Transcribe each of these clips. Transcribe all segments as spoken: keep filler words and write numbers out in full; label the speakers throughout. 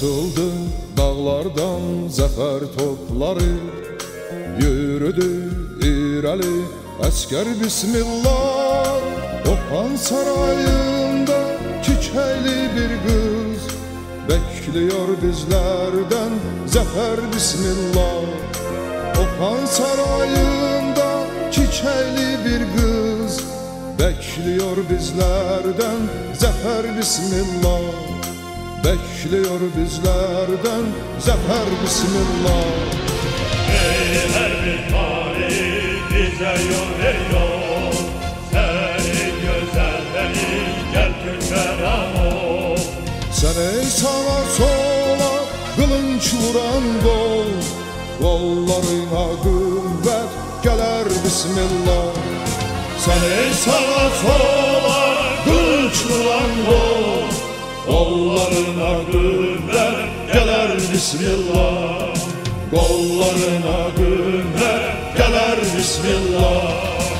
Speaker 1: Atıldı dağlardan zafer topları, yürüdü irəli əskər bismillah. Oxan sarayında çiçekli bir kız bekliyor bizlerden zafer bismillah. Oxan sarayında çiçekli bir kız bekliyor bizlerden zafer bismillah. Bekliyor bizlerden zafer bismillah.
Speaker 2: Her bir tarih bize yol veriyor, senin güzellerin gel Türkmeran ol.
Speaker 1: Sen ey sağa sola kılınç vuran kol, kollarına kuvvet gelir bismillah.
Speaker 2: Sen ey sağa sola kılıç vuran kol, kollarına kuvvet gelir bismillah. Kollarına kuvvet gelir bismillah.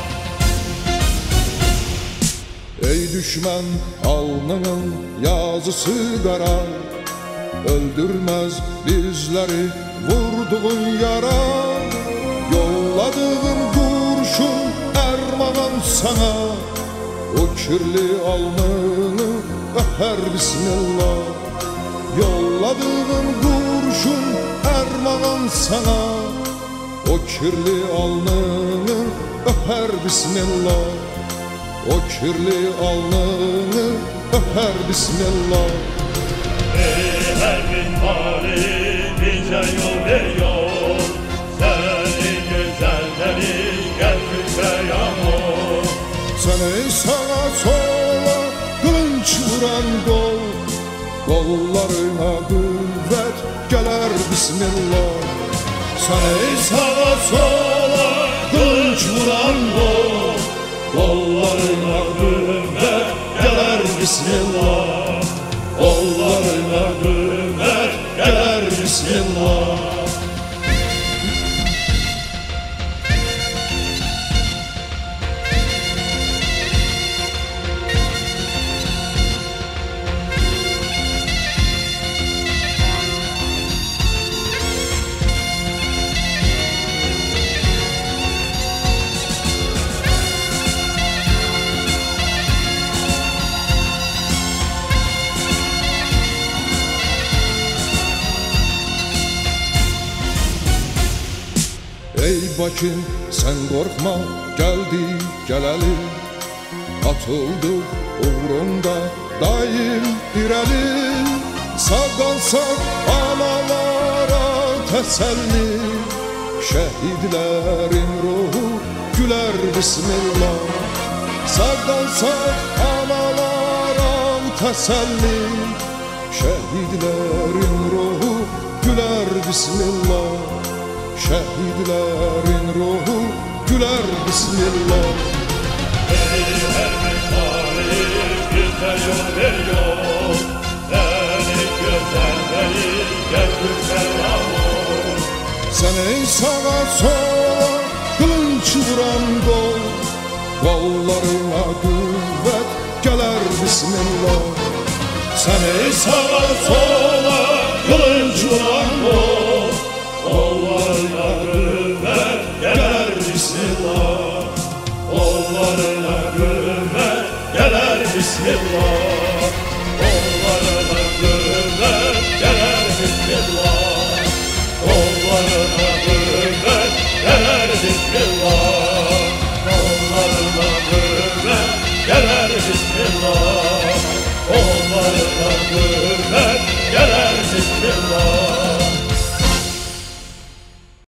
Speaker 1: Ey düşman alnının yazısı kara, öldürmez bizleri vurduğun yara. Yolladığın kurşun erman sana, o kirli alnını öper bismillah. Yolladığın kurşun erman sana, o kirli alnını öper bismillah. O kirli alnını öper bismillah.
Speaker 2: Her bir tarih bize yol veriyor, senin güzellerin gel Türkmeran ol.
Speaker 1: Sen ey sağa sola kılınç vuran kol, kollarına kuvvet gelir bismillah.
Speaker 2: Sen ey sağa sola kılıç vuran kol, kollarına kuvvet gelir bismillah. Kollarına kuvvet gelir bismillah.
Speaker 1: Ey Bakın sen korkma geldi geleli, atıldık uğrunda daim ireli. Sağ kalsak analara teselli, şehitlerin ruhu güler bismillah. Sağ kalsak analara teselli, şehitlerin ruhu güler bismillah. Şehitlerin ruhu güler bismillah.
Speaker 2: Her bir tarih bize yol veriyor, senin güzellerin gel Türkmeran ol.
Speaker 1: Sen ey sağa sola kılınç vuran kol, kollarına kuvvet gelir bismillah.
Speaker 2: Sen ey sağa sola kılıç vuran kol, kollarına kuvvet gelir bismillah. Kollarına kuvvet gelir bismillah.